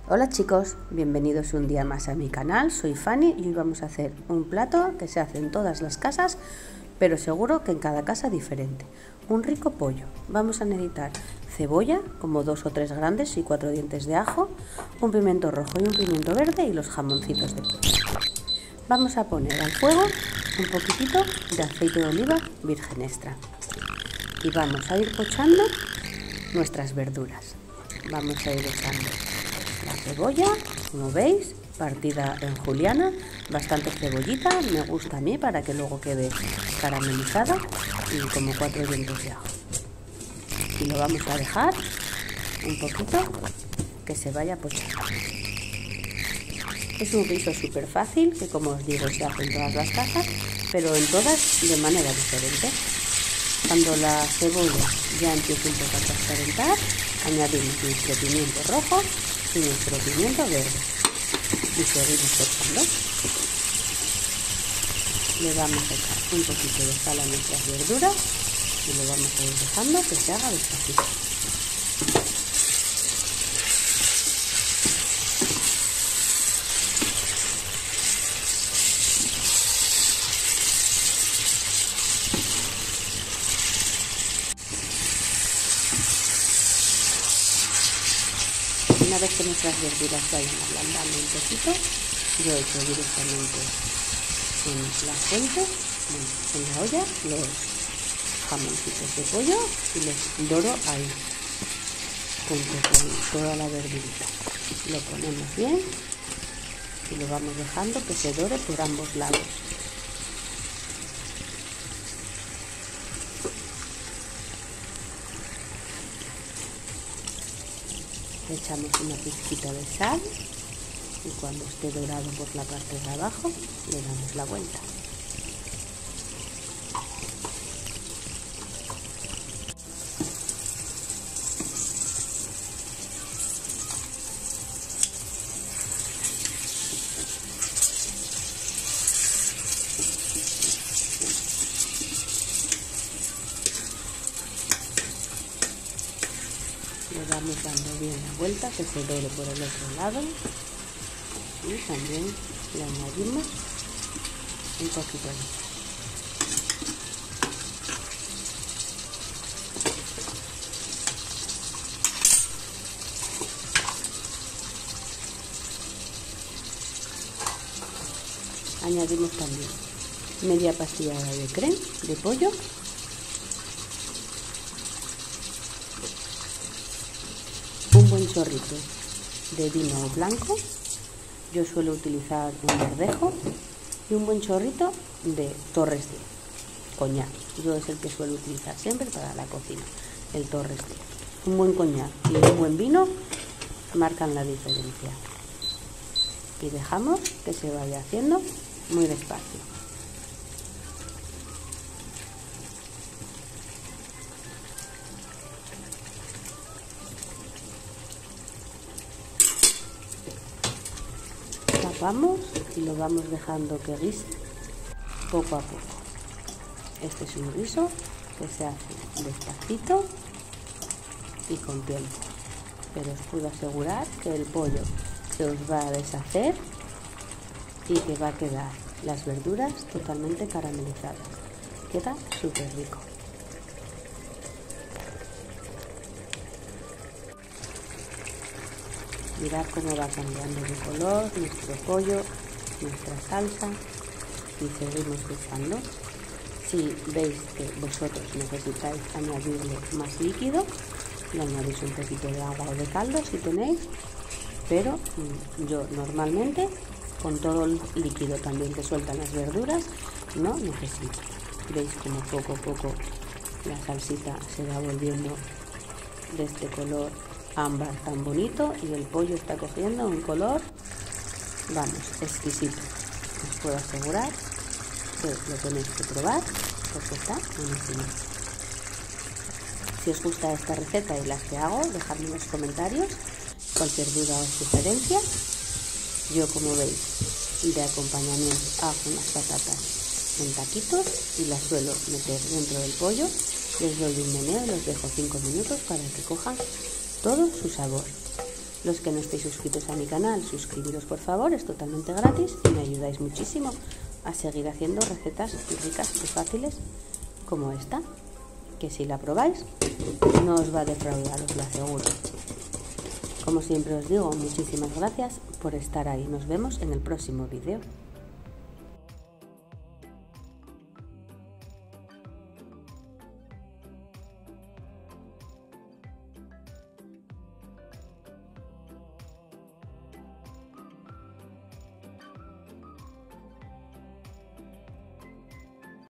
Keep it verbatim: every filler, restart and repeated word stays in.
Hola chicos, bienvenidos un día más a mi canal, soy Fanny y hoy vamos a hacer un plato que se hace en todas las casas, pero seguro que en cada casa diferente. Un rico pollo. Vamos a necesitar cebolla, como dos o tres grandes y cuatro dientes de ajo, un pimiento rojo y un pimiento verde y los jamoncitos de pollo. Vamos a poner al fuego un poquitito de aceite de oliva virgen extra y vamos a ir pochando nuestras verduras. Vamos a ir echando la cebolla, como veis, partida en juliana, bastante cebollita, me gusta a mí para que luego quede caramelizada, y como cuatro dientes de ajo. Y lo vamos a dejar un poquito que se vaya pochando. Es un guiso súper fácil, que como os digo se hace en todas las casas, pero en todas de manera diferente. Cuando la cebolla ya empiece un poco a transparentar, añadimos nuestro pimiento rojo y nuestro pimiento verde y seguimos pochando. Le vamos a echar un poquito de sal a nuestras verduras y lo vamos a ir dejando que se haga despacito. Una vez que nuestras verduras vayan ablandando un poquito, yo echo directamente en la fuente, en la olla, los jamoncitos de pollo y los doro ahí, junto con toda la verdurita. Lo ponemos bien y lo vamos dejando que se dore por ambos lados. Le echamos una pizquita de sal y cuando esté dorado por la parte de abajo le damos la vuelta. Le vamos dando bien la vuelta que se dore por el otro lado y también le añadimos un poquito de sal. Añadimos también media pastillada de crema de pollo, un buen chorrito de vino blanco, yo suelo utilizar un verdejo, y un buen chorrito de Torres diez, coñac, yo es el que suelo utilizar siempre para la cocina, el Torres diez. Un buen coñac y un buen vino marcan la diferencia. Y dejamos que se vaya haciendo muy despacio. Tapamos y lo vamos dejando que guise poco a poco. Este es un guiso que se hace despacito y con tiempo, pero os puedo asegurar que el pollo se os va a deshacer y que va a quedar las verduras totalmente caramelizadas. Queda súper rico. Mirad cómo va cambiando de color nuestro pollo, nuestra salsa, y seguimos echando. Si veis que vosotros necesitáis añadirle más líquido, le añadís un poquito de agua o de caldo si tenéis, pero yo normalmente con todo el líquido también que sueltan las verduras no necesito. Veis como poco a poco la salsita se va volviendo de este color ámbar tan bonito y el pollo está cogiendo un color, vamos, exquisito. Os puedo asegurar que lo tenéis que probar porque está buenísimo. Si os gusta esta receta y las que hago, dejadme en los comentarios cualquier duda o sugerencia. Yo, como veis, de acompañamiento hago unas patatas en taquitos y las suelo meter dentro del pollo, les doy un meneo y los dejo cinco minutos para que cojan todo su sabor. Los que no estéis suscritos a mi canal, suscribiros por favor, es totalmente gratis y me ayudáis muchísimo a seguir haciendo recetas ricas y fáciles como esta, que si la probáis no os va a defraudar, os lo aseguro. Como siempre os digo, muchísimas gracias por estar ahí. Nos vemos en el próximo vídeo.